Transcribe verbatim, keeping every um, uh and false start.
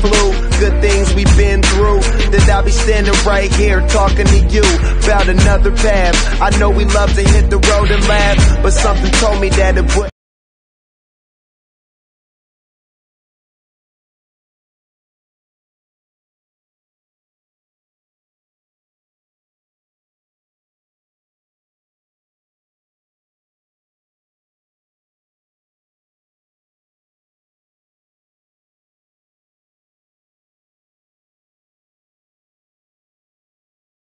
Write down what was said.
flu, good things we've been through, that I'll be standing right here talking to you about another path. I know we love to hit the road and laugh, but something told me that it would.